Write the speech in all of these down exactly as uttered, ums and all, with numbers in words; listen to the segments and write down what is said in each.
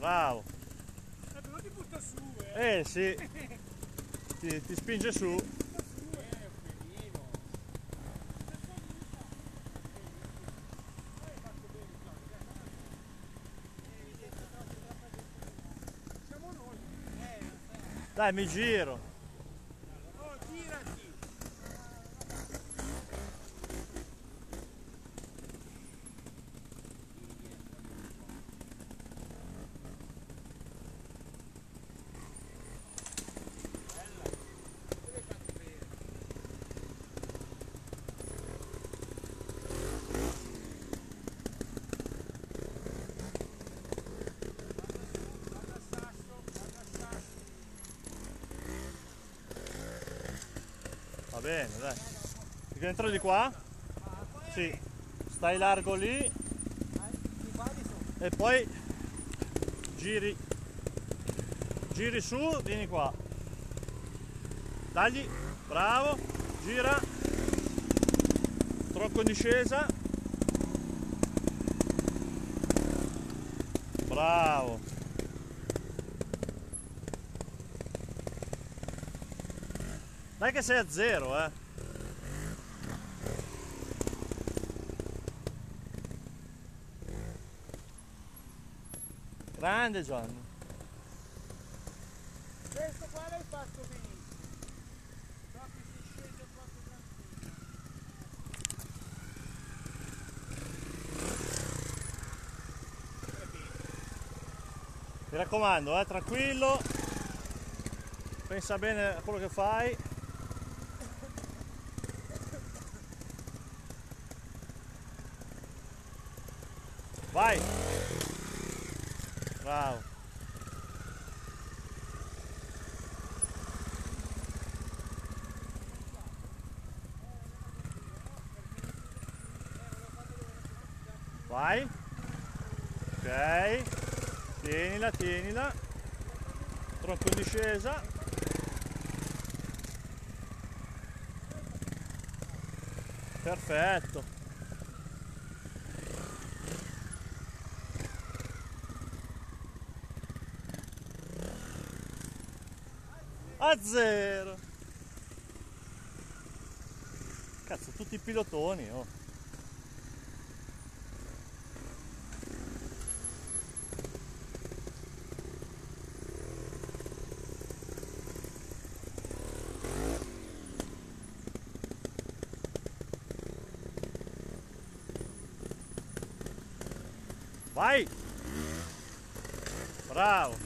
Bravo. Eh, però ti butta su, eh. Eh sì. Ti, ti spinge su. Dai, mi giro. Oh, girati. Va bene, dai. Dentro di qua? Sì. Stai largo lì. E poi giri. Giri su, vieni qua. Dagli. Bravo. Gira. Tronco in discesa. Bravo. Dai che sei a zero, eh. Grande Gianni. Questo qua l'hai fatto benissimo. Proprio si scende proprio tranquillo. Mi raccomando, eh, tranquillo. Pensa bene a quello che fai. Vai! Bravo! Vai! Ok! Tienila, tienila! Tronco in discesa! Perfetto! A zero! Cazzo, tutti i pilotoni, oh! Vai! Bravo!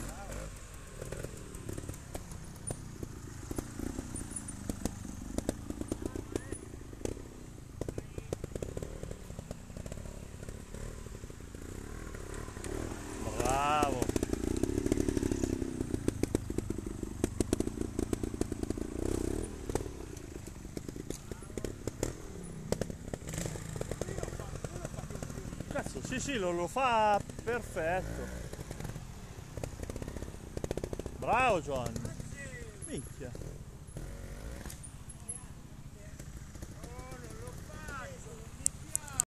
Bravo! Cazzo, sì sì, lo, lo fa perfetto. Bravo Giovanni. Minchia.